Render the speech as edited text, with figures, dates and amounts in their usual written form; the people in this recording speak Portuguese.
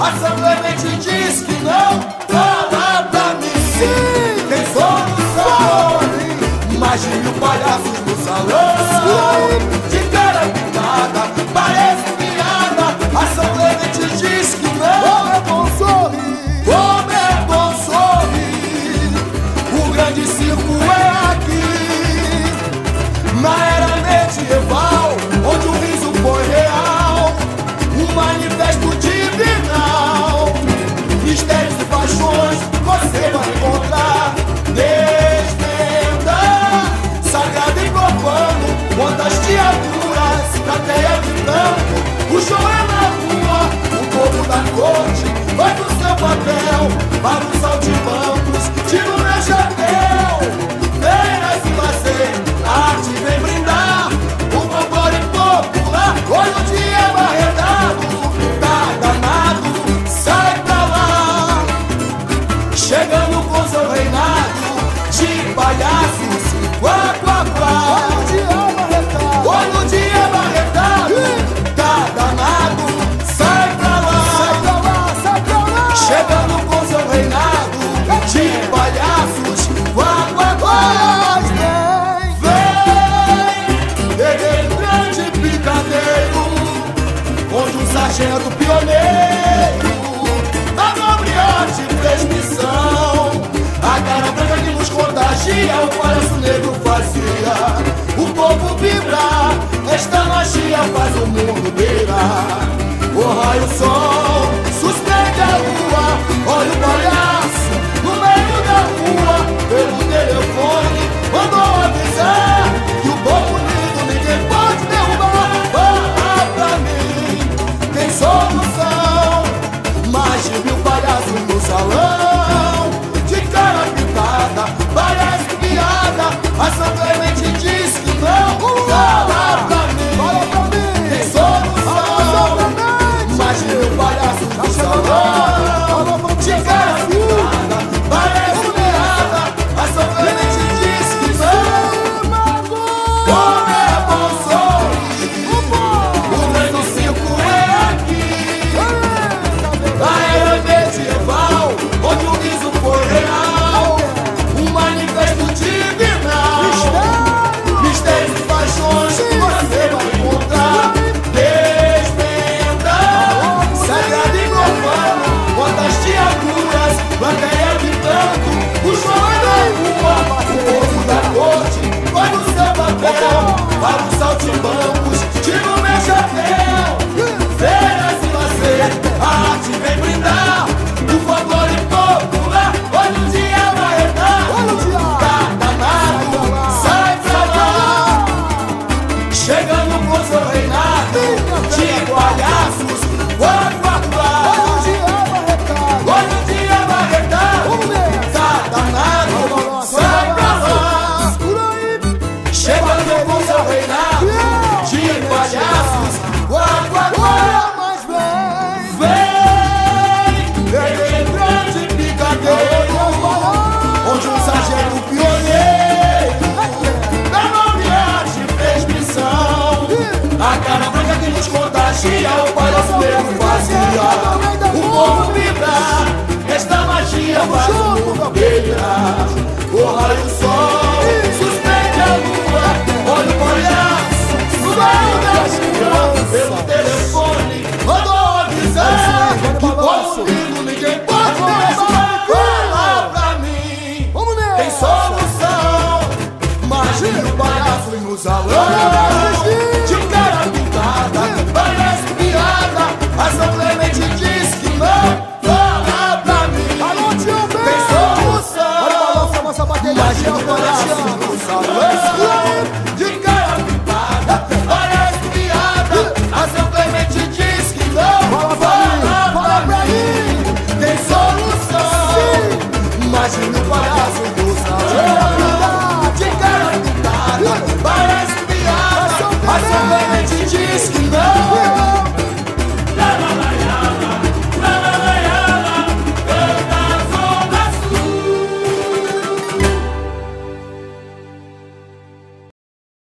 A São Clemente diz que não. Fala pra mim, sim, tem solução. Imagine o palhaço no salão, de cara pintada, parece piada. A São Clemente diz que não. Como é bom sorrir, como é bom sorrir. O grande circo é aqui, na era medieval, onde o riso foi real, um manifesto divinal. Mistérios e paixões você vai encontrar. Desvenda, sagrado e profano, quantas criaturas, plateia gritando. O show é na rua, o povo da corte vai pro seu papel, para os saltimbancos, tira o meu chapéu. Feiras e lazer, arte vem brindar, o folclore popular. Olha o dia barredado, tá danado, sai pra lá. Chegando com seu reinado de palhaços, quá, quá, quá. Olha o dia barredado, tá danado, sai pra lá. Chegando com seu reinado de palhaços, quá, quá, quá. Vem, grande picadeiro, onde um sargento pioneiro, a nobre arte fez missão. A cara branca que nos contagia, o palhaço negro fazia o povo vibrar. Esta magia faz o mundo beirar. O raio sol suspende a lua. Olha o palhaço no meio da rua, pelo telefone mandou avisar que o povo unido ninguém pode derrubar. Fala pra mim, tem solução. Mais de 1000 palhaços no salão, de cara pintada, parece piada. A São Clemente diz que não. Fala pra mim, tem solução. Mais de 1000 palhaços no salão, de cara pintada, parece piada. A São Clemente diz que não. Como é bom sorrir, o grande circo é aqui, na era medieval, onde o riso foi real, um manifesto divinal. Mistérios e paixões você vai encontrar. Desvenda, sagrado e profano, quantas criaturas, plateia gritando. O show é na rua, o povo da corte vai no seu papel, para os saltimbancos, tira o meu chapéu. Feiras e lazer, a arte vem brindar, o folclore popular. Olha o dia barredado, tá danado, sai pra lá. Chegando com seu reinado de palhaços, quá, quá, quá. Olha o dia barredado, tá danado, sai pra lá. Chegando com seu reinado de palhaços, quá, quá, quá. Vem, grande picadeiro, onde um sargento pioneiro, da nobre arte fez missão. A cara branca que nos contagia, o palhaço negro